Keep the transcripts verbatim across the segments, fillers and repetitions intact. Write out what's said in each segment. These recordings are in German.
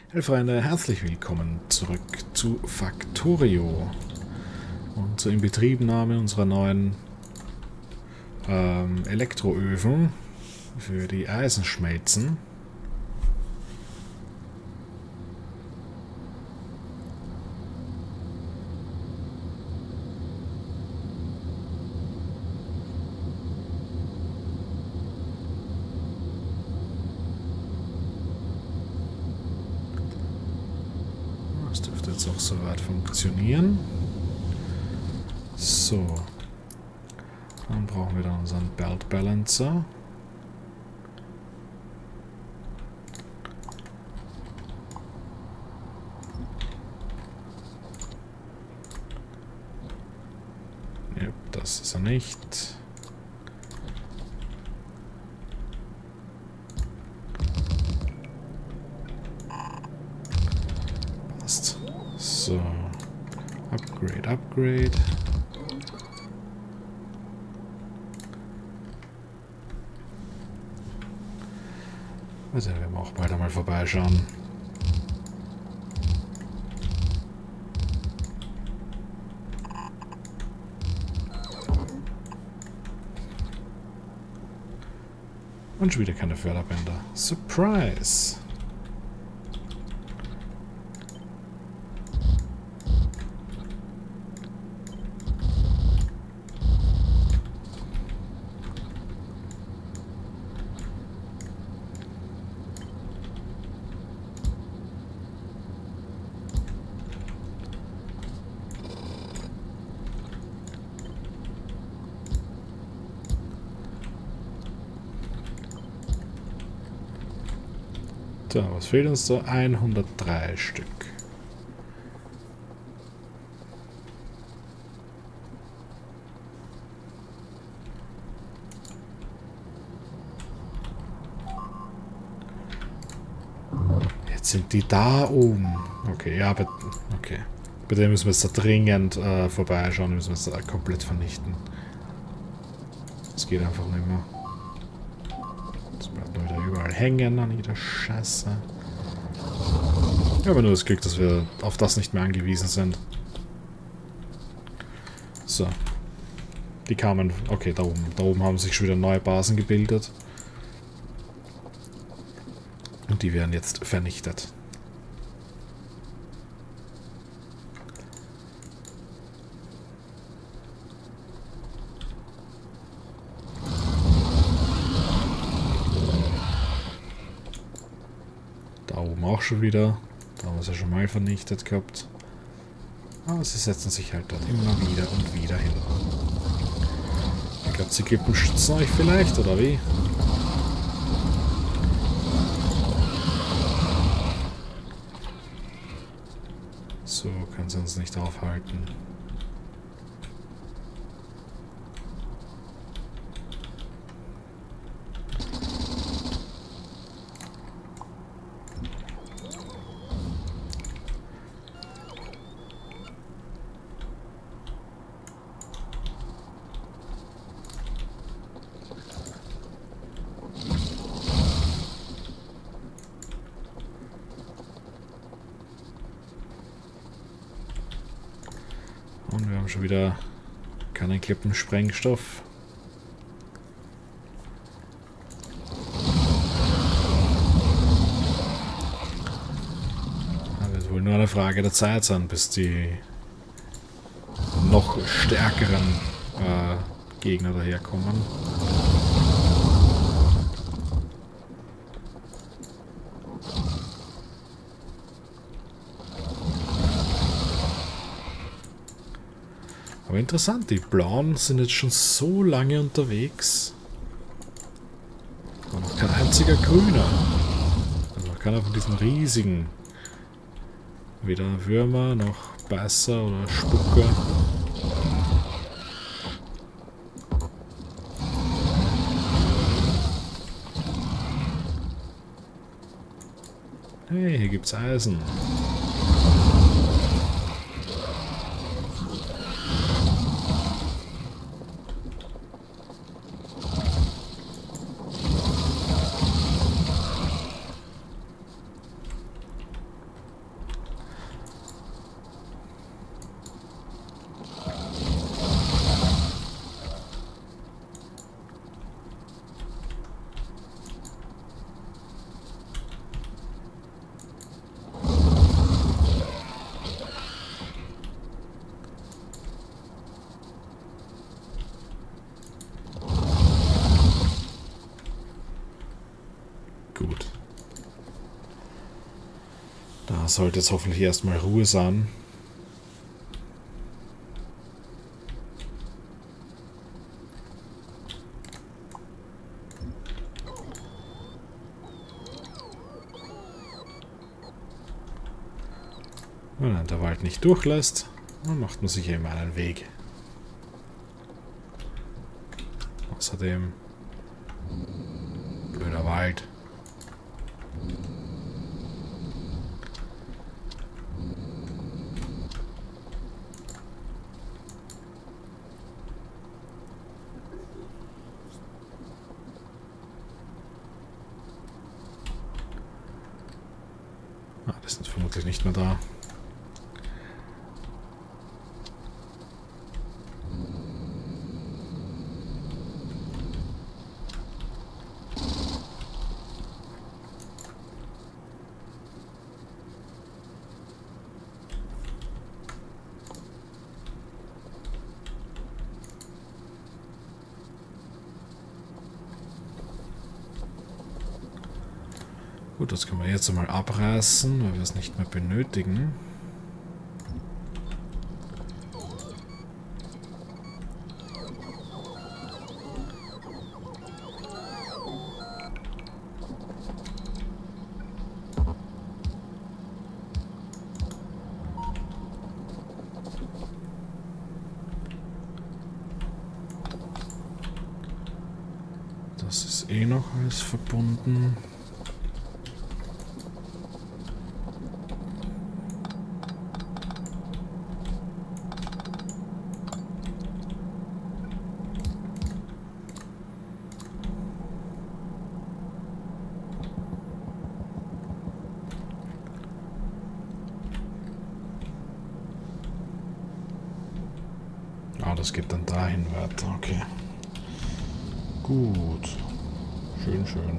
Hey Freunde, herzlich willkommen zurück zu Factorio und zur Inbetriebnahme unserer neuen ähm, Elektroöfen für die Eisenschmelzen. Das dürfte jetzt auch soweit funktionieren. So. Dann brauchen wir dann unseren Belt Balancer. Ja, das ist er nicht. Passt. So. Upgrade, Upgrade. Also werden wir auch bald einmal vorbeischauen. Und schon wieder keine Förderbänder. Surprise! So, was fehlt uns da? hundertdrei Stück. Jetzt sind die da oben. Okay, ja, aber okay. Bei dem müssen wir jetzt da dringend äh, vorbeischauen, müssen wir es da komplett vernichten. Das geht einfach nicht mehr. Das bleibt nur wieder überall hängen an jeder Scheiße. Ja, aber nur das Glück, dass wir auf das nicht mehr angewiesen sind. So. Die kamen... Okay, da oben. Da oben haben sich schon wieder neue Basen gebildet. Und die werden jetzt vernichtet. Da oben auch schon wieder. Da haben wir es ja schon mal vernichtet gehabt. Aber sie setzen sich halt dort immer wieder und wieder hin. Ich glaube, die Klippen schützen euch vielleicht, oder wie? So können sie uns nicht aufhalten. Und wir haben schon wieder keinen Klippensprengstoff. Das wird wohl nur eine Frage der Zeit sein, bis die noch stärkeren äh, Gegner daherkommen. Aber interessant, die Blauen sind jetzt schon so lange unterwegs. Aber noch kein einziger Grüner. Also noch keiner von diesen riesigen. Weder Würmer noch Beißer oder Spucker. Hey, hier gibt's Eisen. Da sollte jetzt hoffentlich erstmal Ruhe sein. Wenn der Wald nicht durchlässt, dann macht man sich immer einen Weg. Außerdem blöder Wald. Ah, die sind vermutlich nicht mehr da. Gut, das können wir jetzt einmal abreißen, weil wir es nicht mehr benötigen. Das ist eh noch alles verbunden. Ah, das geht dann dahin weiter, okay. Gut. Schön, schön.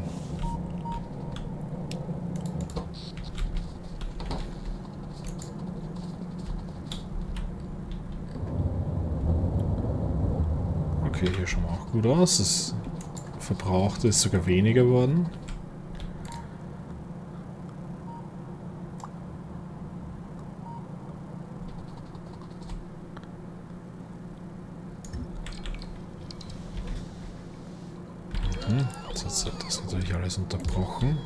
Okay, hier schauen wir auch gut aus. Das Verbrauchte ist sogar weniger geworden. Jetzt hat das natürlich alles unterbrochen.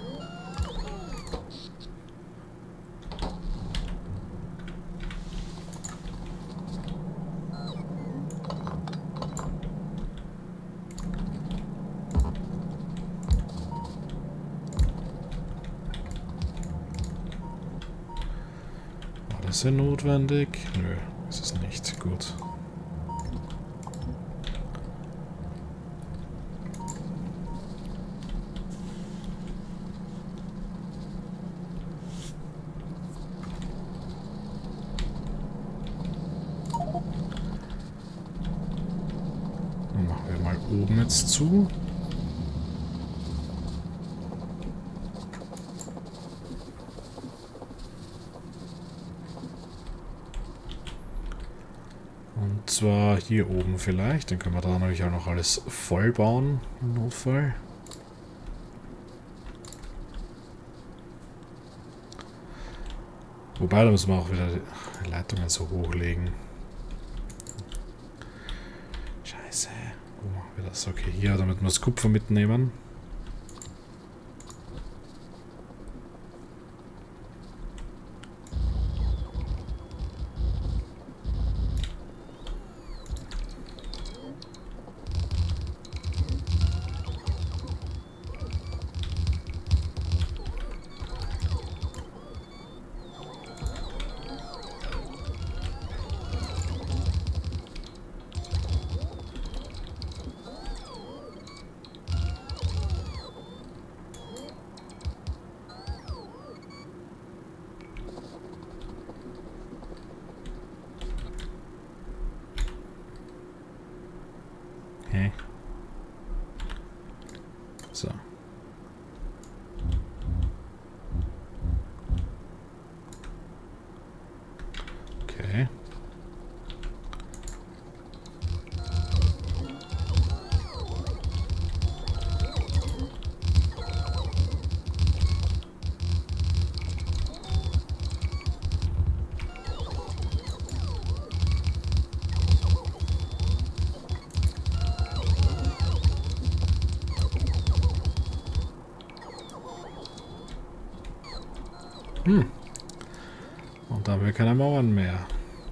War das hier notwendig? Nö, ist es nicht. Gut. Oben jetzt zu. Und zwar hier oben vielleicht. Dann können wir da natürlich auch noch alles voll bauen im Notfall. Wobei, da müssen wir auch wieder die Leitungen so hochlegen. Scheiße. Wo machen wir das? Okay, hier, damit wir das Kupfer mitnehmen. Hm. Und da haben wir keine Mauern mehr.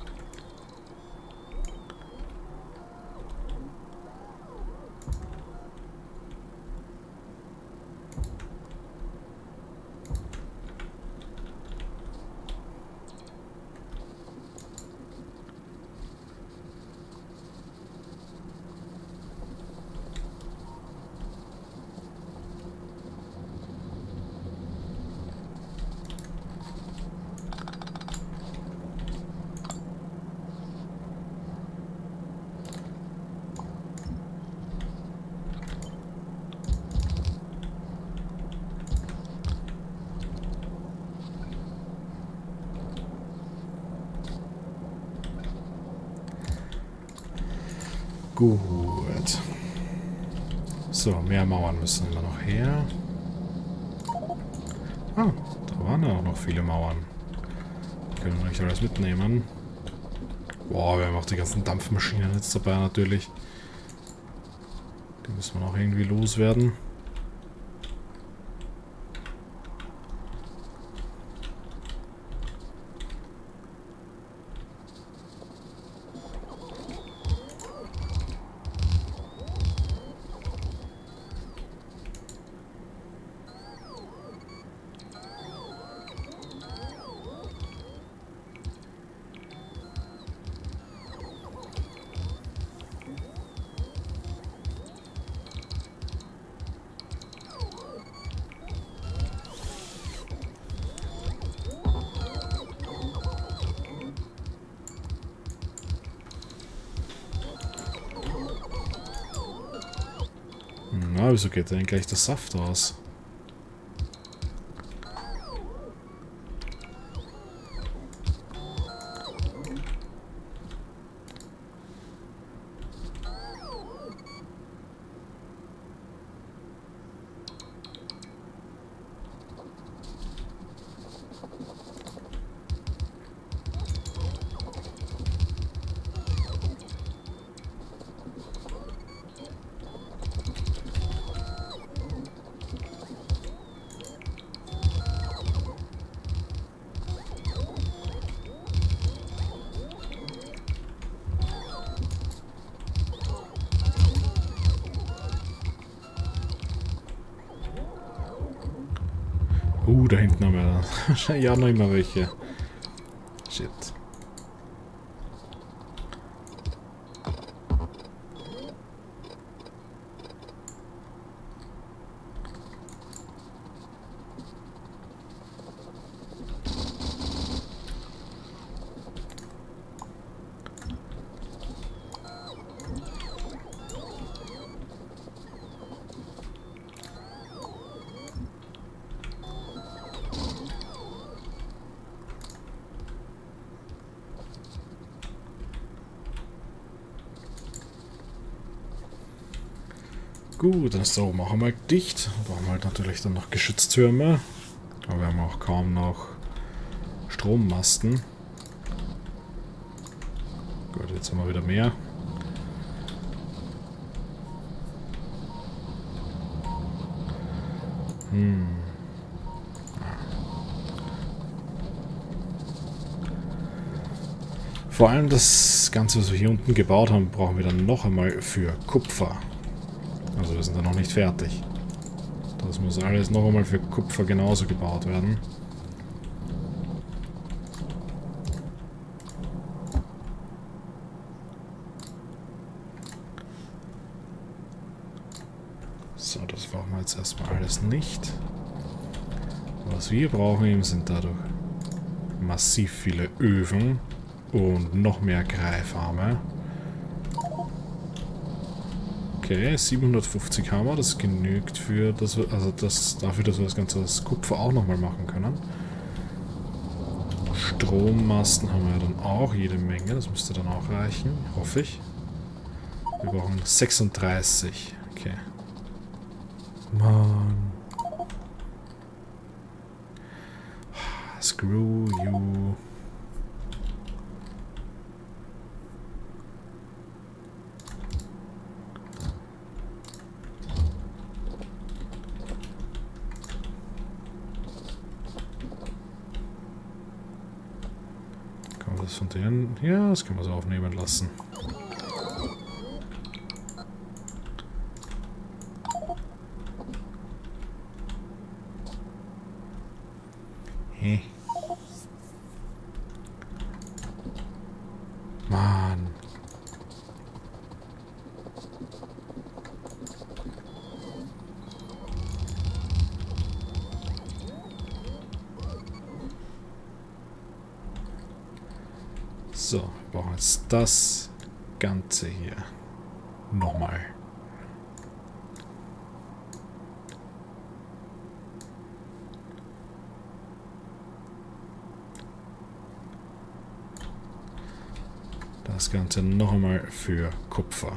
Gut. So, mehr Mauern müssen immer noch her. Ah, da waren ja auch noch viele Mauern. Können wir nicht alles mitnehmen. Boah, wir haben auch die ganzen Dampfmaschinen jetzt dabei natürlich. Die müssen wir noch irgendwie loswerden. Na, wieso geht denn gleich der Saft aus? Uh, da hinten haben wir wahrscheinlich ja noch immer welche. Shit. Gut, dann ist da oben auch einmal dicht. Da brauchen wir halt natürlich dann noch Geschütztürme. Aber wir haben auch kaum noch Strommasten. Gut, jetzt haben wir wieder mehr. Hm. Vor allem das Ganze, was wir hier unten gebaut haben, brauchen wir dann noch einmal für Kupfer. Also wir sind da noch nicht fertig. Das muss alles noch einmal für Kupfer genauso gebaut werden. So, das brauchen wir jetzt erstmal alles nicht. Was wir brauchen eben sind dadurch massiv viele Öfen und noch mehr Greifarme. Okay, siebenhundertfünfzig haben wir, das genügt für das, also das, dafür, dass wir das ganze das Kupfer auch nochmal machen können. Strommasten haben wir ja dann auch jede Menge, das müsste dann auch reichen, hoffe ich. Wir brauchen sechsunddreißig, okay. Mann. Screw you. das von denen? Ja, das können wir so aufnehmen lassen. Hä? Mann. So, wir brauchen jetzt das Ganze hier. Nochmal. Das Ganze noch einmal für Kupfer.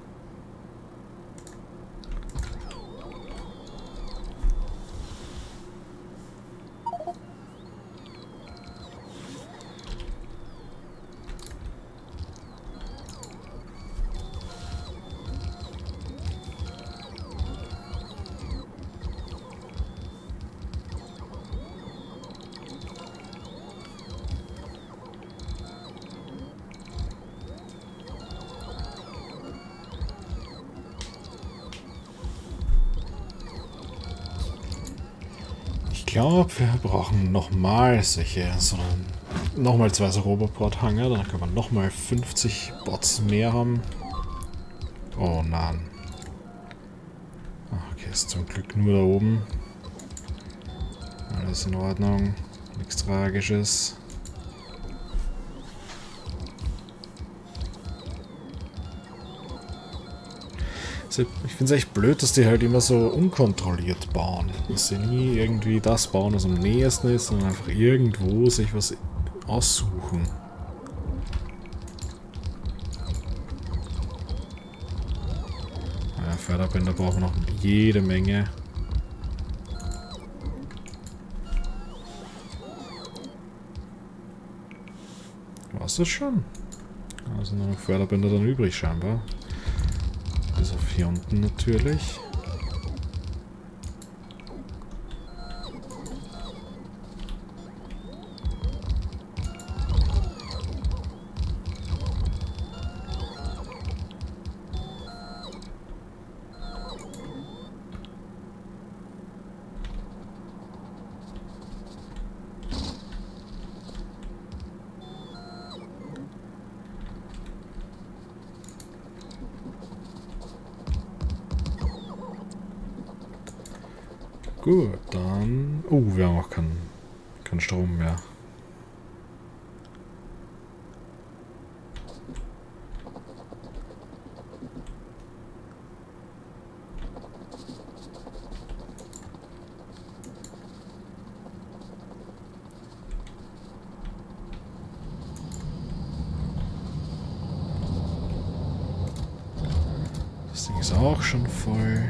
Ich glaube, wir brauchen nochmal solche, sondern nochmal zwei so Roboport-Hanger, dann können wir nochmal fünfzig Bots mehr haben. Oh nein. Okay, ist zum Glück nur da oben. Alles in Ordnung, nichts Tragisches. Ich finde es echt blöd, dass die halt immer so unkontrolliert bauen. Dass sie nie irgendwie das bauen, was am nächsten ist, sondern einfach irgendwo sich was aussuchen. Ja, Förderbänder brauchen wir noch jede Menge. War's das schon? Da sind noch Förderbänder dann übrig scheinbar. Bis auf hier unten natürlich. Gut, dann... Oh, wir haben auch keinen kein Strom mehr. Das Ding ist auch schon voll.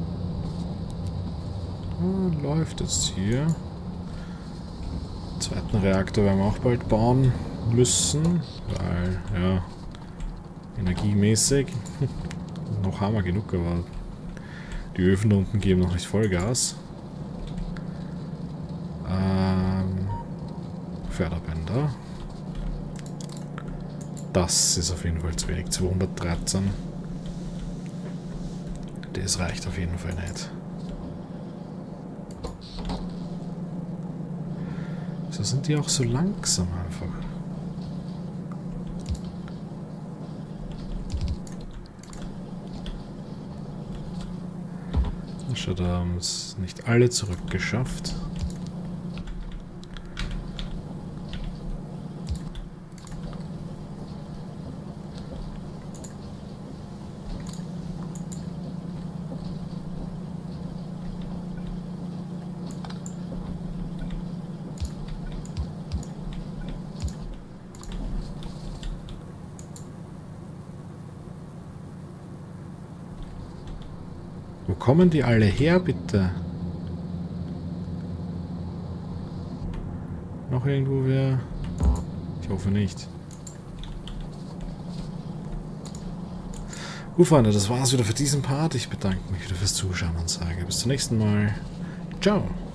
Läuft jetzt hier. Den zweiten Reaktor werden wir auch bald bauen müssen, weil, ja, energiemäßig noch haben wir genug, aber die Öfen da unten geben noch nicht Vollgas. Ähm, Förderbänder. Das ist auf jeden Fall zu wenig, zweihundertdreizehn. Das reicht auf jeden Fall nicht. So sind die auch so langsam einfach. Schau, da haben es nicht alle zurückgeschafft. Wo kommen die alle her, bitte? Noch irgendwo wer? Ich hoffe nicht. Gut, Freunde, das war's wieder für diesen Part. Ich bedanke mich wieder fürs Zuschauen und sage bis zum nächsten Mal. Ciao.